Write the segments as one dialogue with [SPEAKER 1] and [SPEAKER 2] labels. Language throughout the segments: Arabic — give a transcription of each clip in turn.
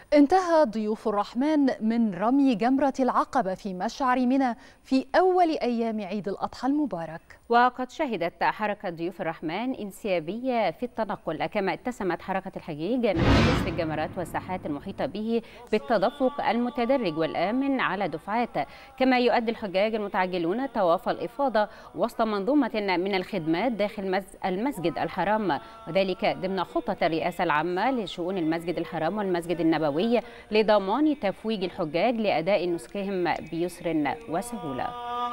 [SPEAKER 1] انتهى ضيوف الرحمن من رمي جمرة العقبة في مشعر منى في أول أيام عيد الأضحى المبارك.
[SPEAKER 2] وقد شهدت حركة ضيوف الرحمن انسيابية في التنقل، كما اتسمت حركة الحجيج نحو جسر الجمرات والساحات المحيطة به بالتدفق المتدرج والآمن على دفعات. كما يؤدي الحجاج المتعجلون طواف الإفاضة وسط منظومة من الخدمات داخل المسجد الحرام، وذلك ضمن خطة الرئاسة العامة لشؤون المسجد الحرام والمسجد النبوي لضمان تفويج الحجاج لأداء نسكهم بيسر وسهولة.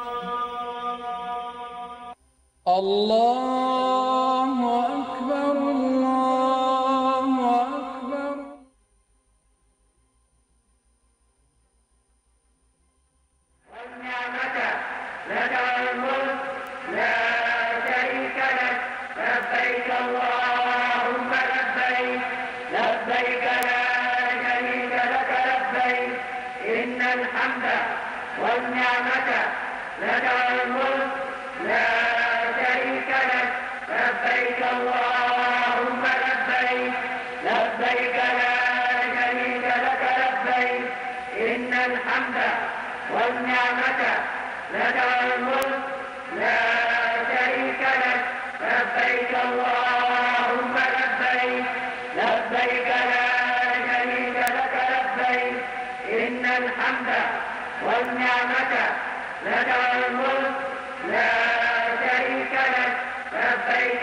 [SPEAKER 3] الله أكبر الله أكبر.
[SPEAKER 4] والنعمة لك والملك لا شريك لك لبيك اللهم لبيك لبيك لا شريك لك لبيك إن الحمد والنعمة لك والملك لا شريك لك لبيك اللهم لبيك لبيك لا شريك لك لبيك إن الحمد والنعمة لك والملك لا شريك لك لبيك اللهم لبيك لبيك لا شريك لك لبيك إن الحمد والنعمة لك والملك لا شريك لك لبيك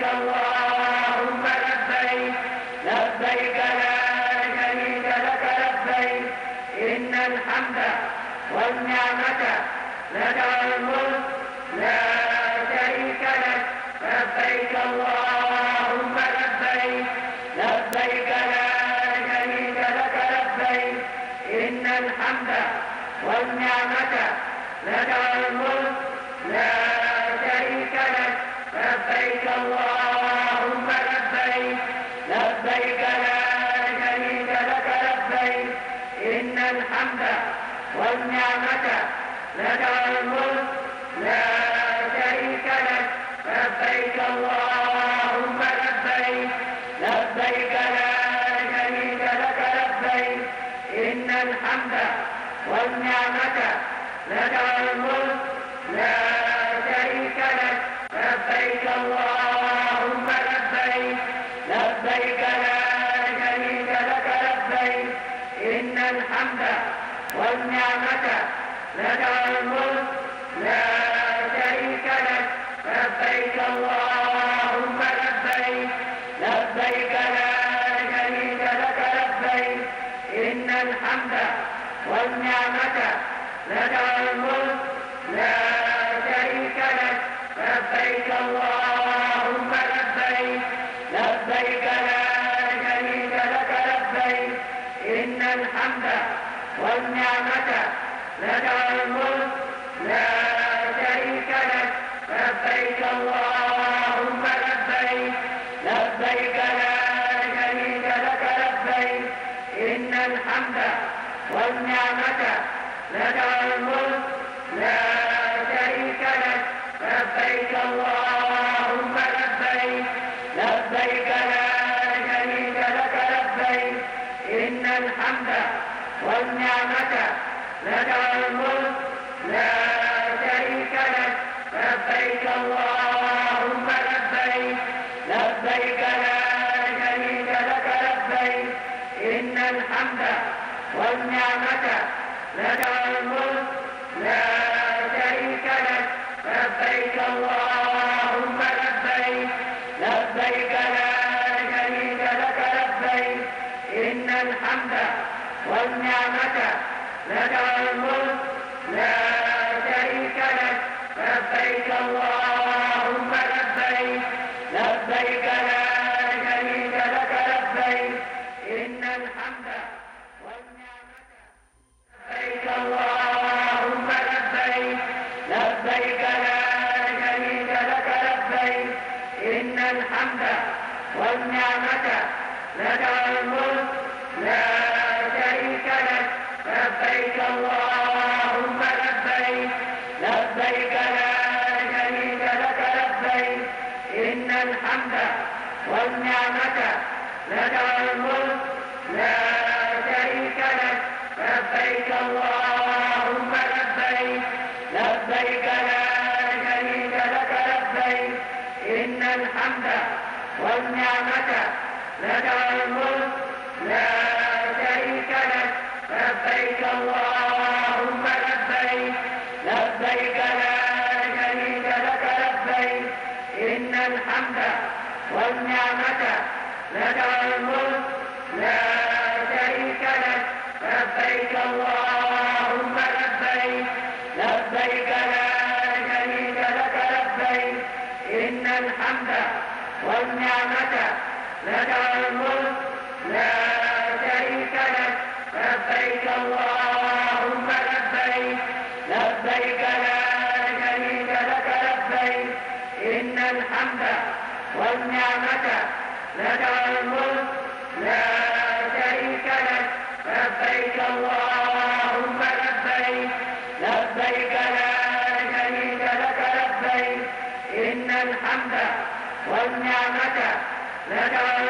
[SPEAKER 4] اللهم لبيك لبيك لا شريك لك لبيك إن الحمد والنعمة لك والملك لا شريك لك لبيك اللهم لبيك لبيك لا شريك لك لبيك إن الحمد والنعمة لك والملك لا شريك لك لبيك اللهم لبيك لبيك لا شريك لك لبيك إن الحمد والنعمة لك والملك لا شريك لك لبيك اللهم لبيك لبيك لا شريك لك لبيك إن الحمد والنعمة لك والملك لا شريك لك لبيك اللهم لبيك لبيك لا شريك لك لبيك إن الحمد والنعمة لك والملك لا شريك لك لبيك اللهم لبيك لبيك لا شريك لك لبيك إن الحمد والنعمة لك والملك لا شريك لك لبيك اللهم لبيك لبيك لا شريك لك لبيك إن الحمد والنعمة لك والملك لا شريك لك لبيك اللهم لبيك لبيك لا شريك لك لبيك إن الحمد والنعمة لك والملك لا شريك لك لبيك اللهم لبيك لبيك لا شريك لك لبيك إن الحمد والنعمة لك والملك لا شريك لك لبيك اللهم لبيك لبيك لا شريك لك لبيك إن الحمد والنعمة لك والملك لا شريك لك لبيك اللهم لبيك لبيك لا شريك لك لبيك إن الحمد والنعمة لك والملك لا شريك لك لبيك اللهم لبيك لبيك لا شريك لك لبيك إن الحمد والنعمة لبيك اللهم لبيك لبيك لا شريك لك لبيك إن الحمد والنعمة لك والملك لا شريك لك لبيك اللهم لبيك لبيك لا شريك لك لبيك إن الحمد والنعمة لك والملك لا شريك اللهم لبيك لبيك لا شريك لك لبيك إن الحمد والنعمة لك والملك لا شريك لك لبيك اللهم لبيك لبيك لا شريك لك لبيك إن الحمد والنعمة لك والملك لا شريك لك لبيك اللهم لبيك لبيك لا شريك لك لبيك إن الحمد والنعمة لك والملك لا شريك لك لبيك اللهم لبيك لبيك لا شريك لك لبيك إن الحمد والنعمة لك والملك لا شريك لك لبيك اللهم لبيك لبيك لا شريك لك لبيك إن الحمد والنعمة لك